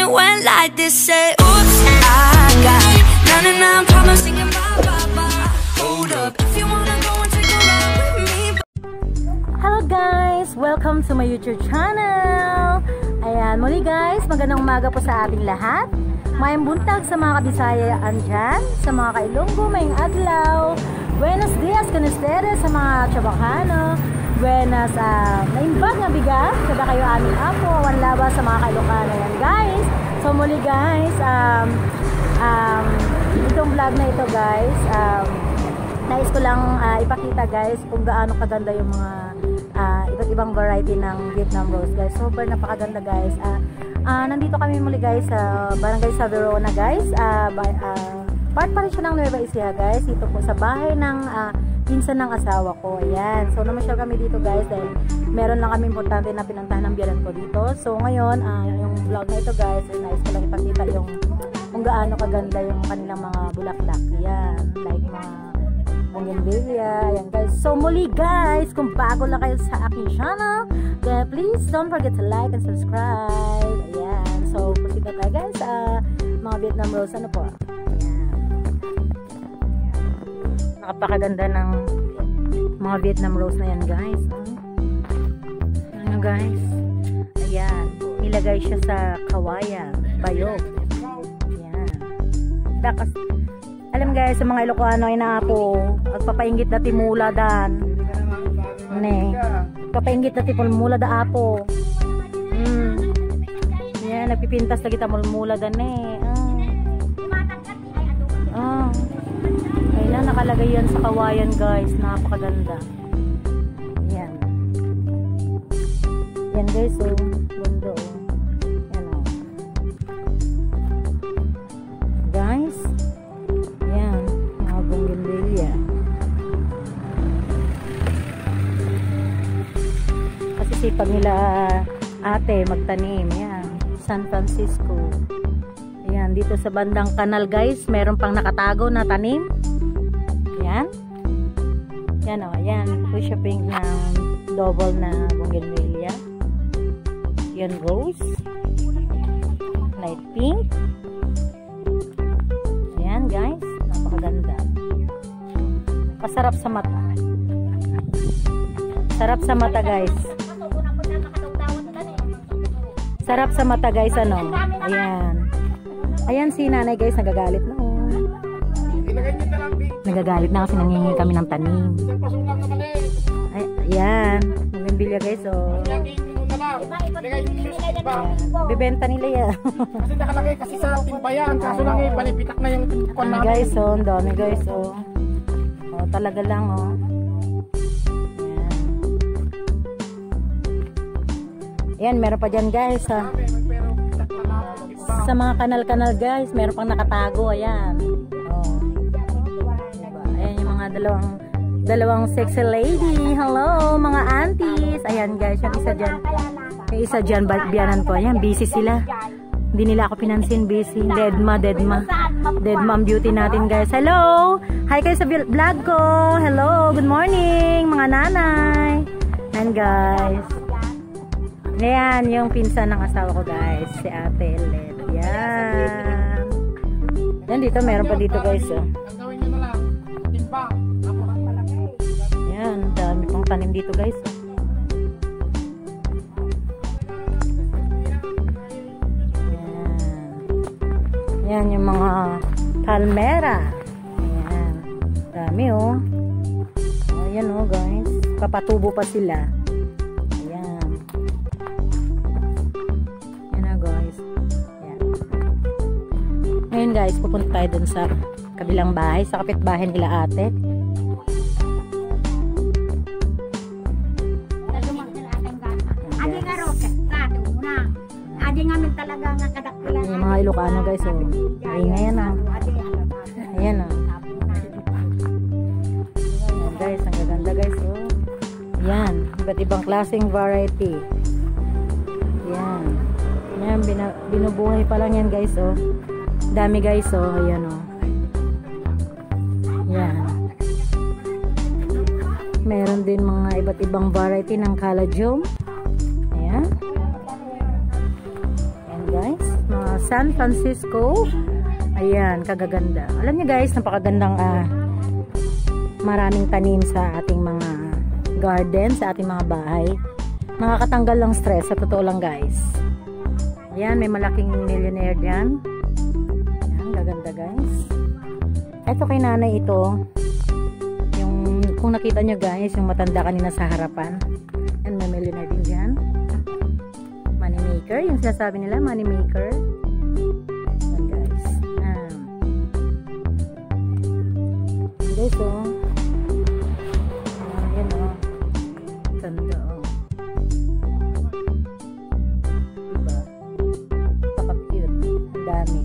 it went like this. Say, oops, I got 99 problems thinking bye, bye, bye. Hold up, if you wanna go and take a ride with me. Hello guys! Welcome to my YouTube channel! Ayan, muli guys, magandang umaga po sa ating lahat. Mayang buntag sa mga kabisayaan dyan, sa mga kailonggo, mayang adlaw. Buenos dias, canesteres sa mga Chabacano. Buenas, naimbag nga bigas, kada kayo aming apo, wanlawa sa mga kailokano yan guys. So muli guys, itong vlog na ito guys, nais ko lang ipakita guys kung gaano kaganda yung mga iba't ibang variety ng Vietnam rose guys. Super napakaganda guys. Nandito kami muli guys sa Barangay sa Verona guys. Part pa rin siya ng Nueva Ecija guys. Dito po sa bahay ng pinsan ng asawa ko. Ayan. So namasyal kami dito guys dahil meron lang kami importante na pinuntahan ng biyanan ko dito. So ngayon, yung vlog na ito guys, nais ko lang ipakita yung kung gaano kaganda yung kanilang mga bulaklak. Ayan. Like mga bougainvillea. Ayan guys. So muli guys, kung bago lang kayo sa aking channel, then please don't forget to like and subscribe. Ayan. So proceed na tayo guys sa mga Vietnam rose. Ano po? Napakaganda ng mga Vietnam rose na yan guys. Ano guys? Ayan. Nilagay siya sa kawayan. Bayog. Ayan. Dakas. Alam guys, sa mga Ilocano ay naapo. Agpapainggit na timula dan. Ne. Papainggit na timula da apo. Ayan. Nagpipintas na kita mula dan eh. Ayan, nakalagay yan sa kawayan guys. Napakaganda. Ayan. Yan guys, oh. Ganda, oh. Ayan, oh. Guys. Ayan. Mga bougainvillea. Kasi sipag nila ate magtanim. Ayan. San Francisco. Ayan. Dito sa bandang kanal guys, meron pang nakatago na tanim. Yan. Yan o. Yan. Fuchsia pink na double na bougainvillea. Yan rose. Light pink. Ayan guys. Napakaganda. Masarap sa mata. Sarap sa mata guys. Sarap sa mata guys. Ano? Ayan. Ayan si nanay guys. Nagagalit na. Nagagalit na kasi nangingi kami ng tanim. Ay, ayan. Bougainvillea guys, oh. Bibenta nila yan. Kasi nakalagay kasi sa timbayan. Kaso lang eh, palipitak na yung kon namin. Guys, oh. Ang dami guys, oh. Oh, talaga lang, oh. Ayan, meron pa dyan guys, ha. Sa mga kanal-kanal guys, meron pang nakatago, ayan. Dalawang sexy lady. Hello mga aunties. Ayan guys, yung isa dyan. Yung isa dyan, biyanan ko. Ayan, busy sila. Hindi nila ako pinansin, busy. Deadma ang beauty natin guys. Hello! Hi kayo sa vlog ko. Hello, good morning mga nanay. Ayan guys. Ayan, yung pinsan ng asawa ko guys. Si Ate Led. Ayan. Ayan, dito, meron pa dito guys. Oh. Ayan, dami pang tanim dito guys. Ayan. Ayan yung mga palmera. Ayan. Dami oh. Ayan oh guys. Papatubo pa sila. Ayan. Ayan na guys. Ayan. Ngayon guys, pupunta tayo dun sa kabilang bahay. Sa kapitbahay nila ate. Yung mga Ilocano guys, oh. Ingay yan, oh. Ayan, oh. Ayan guys, ang gaganda guys, oh. Ayan, iba't ibang klaseng variety. Ayan. Ayan, binubuhay pa lang yan guys, oh. Dami guys, oh. Ayan, oh. Ayan. Meron din mga iba't ibang variety ng caladium. Ayan. Ayan guys, mga San Francisco. Ayan, kagaganda. Alam niyo guys, napakagandang maraming tanim sa ating mga garden, sa ating mga bahay. Nakakatanggal lang stress, sa totoo lang guys. Ayan, may malaking millionaire dyan. Ayan, gaganda guys. Ito kay nanay ito. Yung, kung nakita nyo guys, yung matanda kanina sa harapan. Ayan, may millionaire din dyan. Money maker, yung sinasabi nila, money maker. Ayan guys. Ayan guys, oh. Ayan, oh. Ganda, oh. Diba? Paka-cute. Ang dami.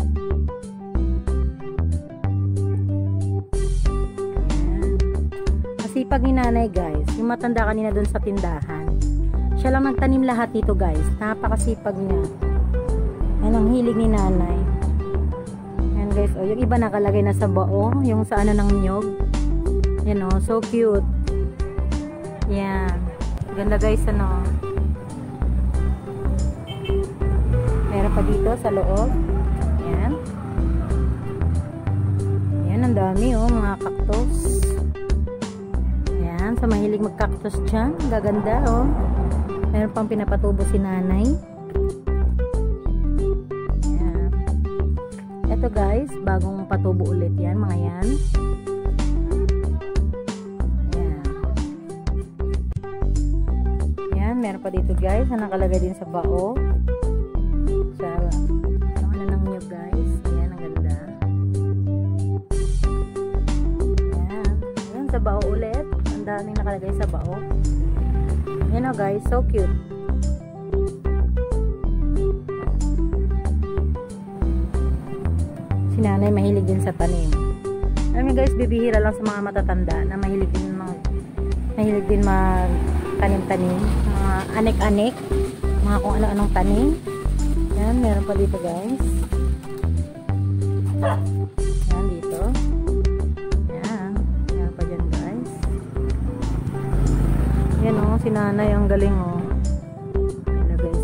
Masipag ni nanay guys. Yung matanda kanina dun sa tindahan. Siya lang nagtanim lahat dito guys. Napakasipag niya. Yan ang hilig ni nanay. Yan guys. O, yung iba nakalagay na sa bao. Yung sa ano ng nyog. Yan o. So cute. Yan. Ganda guys ano. Meron pa dito sa loob. Yan. Yan ang dami oh. Mga cactus. Yan. Sa mahilig mag-cactus dyan. Gaganda oh. Meron pang pinapatubo si nanay. Yan. Ito guys, bagong patubo ulit yan, mga yan. Yan. Yan, meron pa dito guys, na nakalagay din sa bao. Sa, yung ano ng nyug guys. Yan, ang ganda. Yan. Yan, sa bao ulit. Ang daming nakalagay sa bao. Yan o guys, so cute. Si nanay mahilig din sa tanim. Alam niyo guys, bibihira lang sa mga matatanda na mahilig din mag-tanim-tanim. Mga anik-anik. Mga kung ano-anong tanim. Yan, meron pa dito guys. Yan, dito. Yan. Meron pa dyan guys. Yan o, si nanay ang galing o. Yan guys.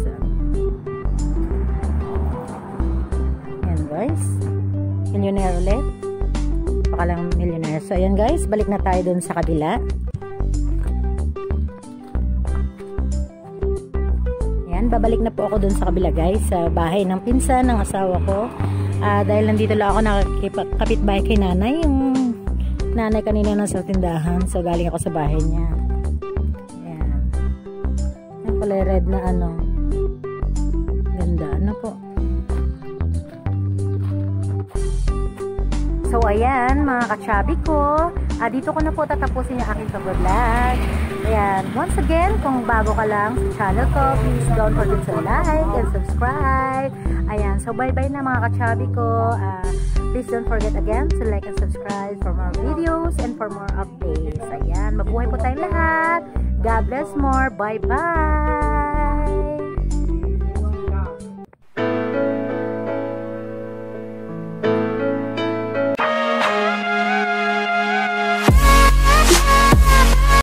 Yan guys. Millionaire ulit. Baka lang millionaire. So ayan guys, balik na tayo dun sa kabila. Yan, babalik na po ako dun sa kabila guys. Sa bahay ng pinsan ng asawa ko. Dahil nandito lang ako nakakapit-bahay kay nanay. Yung nanay kanina nasa tindahan. So galing ako sa bahay niya. Kulay red na ano. Ganda. Ano po. So, ayan, mga kachabi ko. Dito ko na po tatapusin yung aking vlog. Ayan. Once again, kung bago ka lang sa channel ko, please don't forget to like and subscribe. Ayan. So, bye-bye na mga kachabi ko. Please don't forget again to like and subscribe for more videos and for more updates. Ayan. Mabuhay po tayong lahat. God bless more. Bye-bye.